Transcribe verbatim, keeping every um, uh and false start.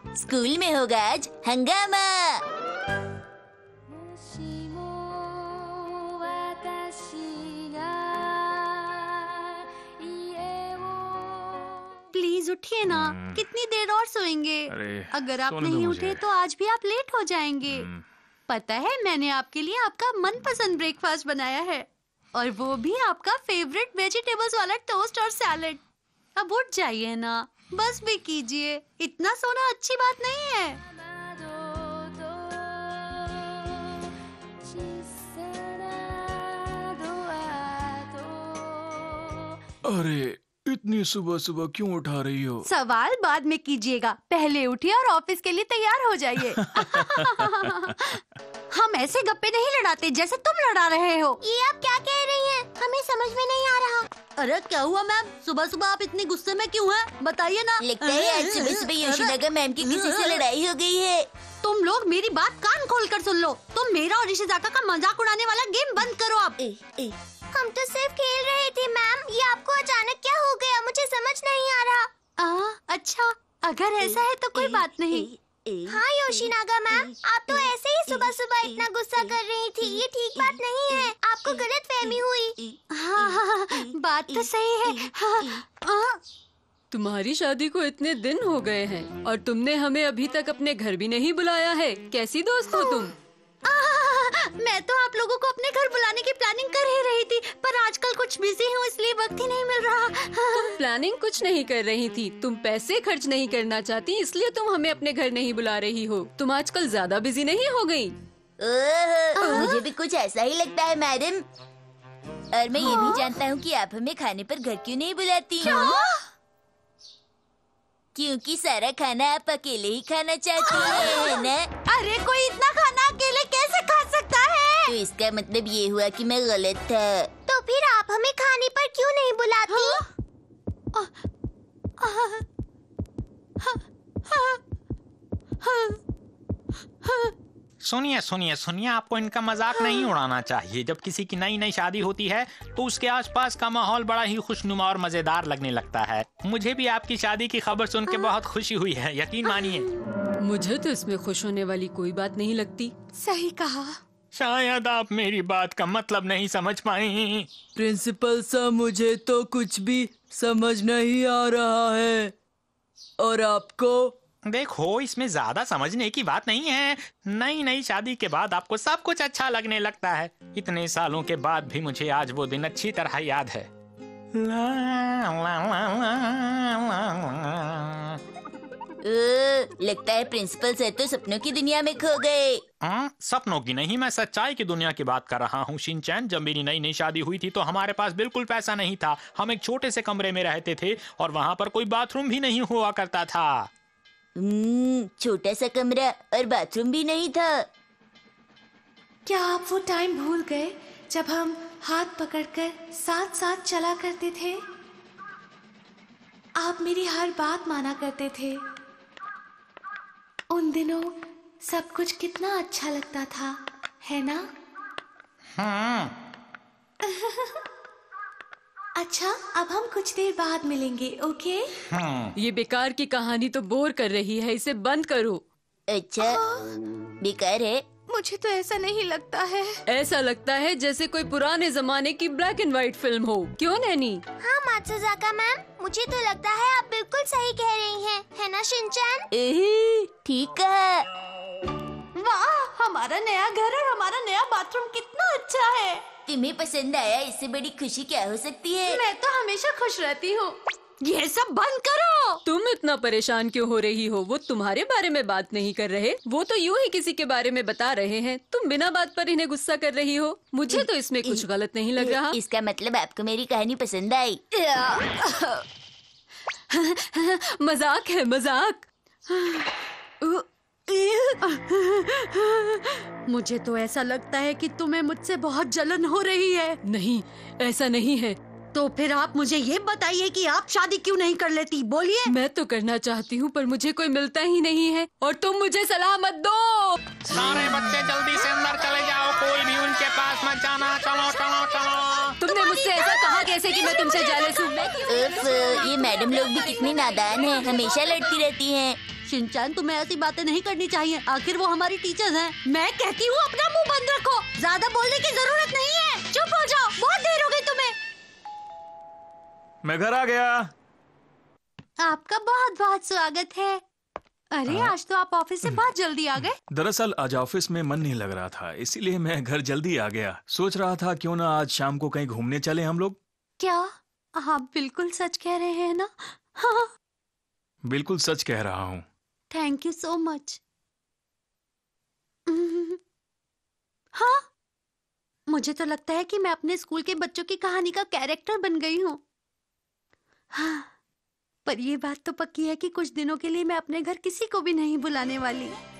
School में होगा आज हंगामा। प्लीज उठिए ना, कितनी देर और सोएंगे? अगर आप नहीं उठे तो आज भी आप लेट हो जाएंगे। पता है मैंने आपके लिए आपका मनपसंद ब्रेकफास्ट बनाया है, और वो भी आपका फेवरेट वेजिटेबल्स वाला टोस्ट और सैलेड। अब उठ जाइए ना, बस भी कीजिए, इतना सोना अच्छी बात नहीं है। अरे इतनी सुबह सुबह क्यों उठा रही हो? सवाल बाद में कीजिएगा, पहले उठिए और ऑफिस के लिए तैयार हो जाइए। हम ऐसे गप्पे नहीं लड़ाते जैसे तुम लड़ा रहे हो। ये आप क्या कह रही हैं? हमें समझ में नहीं आ रहा। अरे क्या हुआ मैम, सुबह सुबह आप इतनी गुस्से में क्यों हैं? बताइए ना। लगता है आज सुबह सुबह योशिनागा मैम की किसी से लड़ाई हो गई है। तुम लोग मेरी बात कान खोल कर सुन लो। तुम मेरा और योशिनागा का मजाक उड़ाने वाला गेम बंद करो आप। ए, ए, हम तो सिर्फ खेल रहे थे मैम, ये आपको अचानक क्या हो गया? मुझे समझ नहीं आ रहा। आ, अच्छा अगर ऐसा है तो कोई बात नहीं। हाँ योशिनागा मैम, आप तो ऐसे ही सुबह सुबह इतना गुस्सा कर रही थी, ये ठीक बात नहीं है। आपको गलतफहमी हुई। हाँ, हाँ, बात तो सही है। हाँ, हाँ। तुम्हारी शादी को इतने दिन हो गए हैं और तुमने हमें अभी तक अपने घर भी नहीं बुलाया है। कैसी दोस्त हो तुम? आ, मैं तो आप लोगों को अपने घर बुलाने की प्लानिंग कर ही रही थी, पर आजकल कुछ बिजी हूँ इसलिए वक्त ही नहीं मिल रहा। तुम प्लानिंग कुछ नहीं कर रही थी, तुम पैसे खर्च नहीं करना चाहती इसलिए तुम हमें अपने घर नहीं बुला रही हो। तुम आजकल ज्यादा बिजी नहीं हो गई? मुझे भी कुछ ऐसा ही लगता है मैडम, और मैं ये भी जानता हूँ कि आप हमें खाने पर घर क्यों नहीं बुलाती हो। क्योंकि सारा खाना आप अकेले ही खाना चाहती है ना? अरे कोई इतना खाना अकेले कैसे खा सकता है? तो इसका मतलब ये हुआ कि मैं गलत था। तो फिर आप हमें खाने पर क्यों नहीं बुलाती? हाँ? आ, आ, आ, आ, आ, आ, आ, सुनिए सुनिए सुनिए, आपको इनका मजाक नहीं उड़ाना चाहिए। जब किसी की नई नई शादी होती है तो उसके आसपास का माहौल बड़ा ही खुशनुमा और मजेदार लगने लगता है। मुझे भी आपकी शादी की खबर सुन के बहुत खुशी हुई है, यकीन मानिए। मुझे तो इसमें खुश होने वाली कोई बात नहीं लगती। सही कहा। शायद आप मेरी बात का मतलब नहीं समझ पाई। प्रिंसिपल साहब, मुझे तो कुछ भी समझ नहीं आ रहा है। और आपको? देखो, इसमें ज्यादा समझने की बात नहीं है। नई नई शादी के बाद आपको सब कुछ अच्छा लगने लगता है। इतने सालों के बाद भी मुझे आज वो दिन अच्छी तरह याद है। ला, ला, ला, ला, ला। ओ, लगता है प्रिंसिपल सर तो सपनों की दुनिया में खो गए। हाँ, सपनों की नहीं, मैं सच्चाई की दुनिया की बात कर रहा हूँ। शिनचैन, जब मेरी नई नई शादी हुई थी तो हमारे पास बिल्कुल पैसा नहीं था। हम एक छोटे से कमरे में रहते थे और वहाँ पर कोई बाथरूम भी नहीं हुआ करता था। छोटा सा कमरा और बाथरूम भी नहीं था। क्या आप वो टाइम भूल गए जब हम हाथ पकड़कर साथ साथ चला करते थे? आप मेरी हर बात माना करते थे। उन दिनों सब कुछ कितना अच्छा लगता था, है ना? हाँ। अच्छा, अब हम कुछ देर बाद मिलेंगे, ओके? हाँ। ये बेकार की कहानी तो बोर कर रही है, इसे बंद करो। अच्छा, बेकार है? मुझे तो ऐसा नहीं लगता है। ऐसा लगता है जैसे कोई पुराने जमाने की ब्लैक एंड व्हाइट फिल्म हो। क्यों नैनी? हाँ मात्सुजाका मैम, मुझे तो लगता है आप बिल्कुल सही कह रही हैं, है ना शिनचैन? ठीक है। वाह, हमारा नया घर और हमारा नया बाथरूम कितना अच्छा है। तुम्हें पसंद आया, इससे बड़ी खुशी क्या हो सकती है? मैं तो हमेशा खुश रहती हूँ। ये सब बंद करो। तुम इतना परेशान क्यों हो रही हो? वो तुम्हारे बारे में बात नहीं कर रहे, वो तो यूं ही किसी के बारे में बता रहे हैं। तुम बिना बात पर इन्हें गुस्सा कर रही हो। मुझे तो इसमें कुछ गलत नहीं लग रहा। इसका मतलब आपको मेरी कहानी पसंद आई? मजाक है, मजाक। मुझे तो ऐसा लगता है कि तुम्हें मुझसे बहुत जलन हो रही है। नहीं, ऐसा नहीं है। तो फिर आप मुझे ये बताइए कि आप शादी क्यों नहीं कर लेती? बोलिए। मैं तो करना चाहती हूँ पर मुझे कोई मिलता ही नहीं है, और तुम मुझे सलाह मत दो। सारे बच्चे जल्दी से अंदर चले जाओ, कोई भी उनके पास मत जाना। चलो चलो चलो। तुमने मुझसे ऐसा कहा कैसे कि मैं तुमसे जेलस हूँ? उफ, ये मैडम लोग भी कितनी नादान हैं, हमेशा लड़ती रहती हैं। शिनचैन, तुम्हें ऐसी बातें नहीं करनी चाहिए। आखिर वो हमारी टीचर्स हैं। मैं कहती हूँ अपना मुंह बंद रखो। ज्यादा बोलने की जरूरत नहीं है। चुप हो जाओ, बहुत देर हो गई तुम्हें। मैं घर आ गया। आपका बहुत बहुत स्वागत है। अरे हाँ? आज तो आप ऑफिस से बहुत जल्दी आ गए। दरअसल आज ऑफिस में मन नहीं लग रहा था, इसीलिए मैं घर जल्दी आ गया। सोच रहा था क्यों ना आज शाम को कहीं घूमने चले हम लोग। क्या आप बिल्कुल सच कह रहे हैं ना? हाँ। बिल्कुल सच कह रहा हूँ। Thank you so much. हाँ, मुझे तो लगता है कि मैं अपने स्कूल के बच्चों की कहानी का कैरेक्टर बन गई हूँ। हाँ, पर ये बात तो पक्की है कि कुछ दिनों के लिए मैं अपने घर किसी को भी नहीं बुलाने वाली।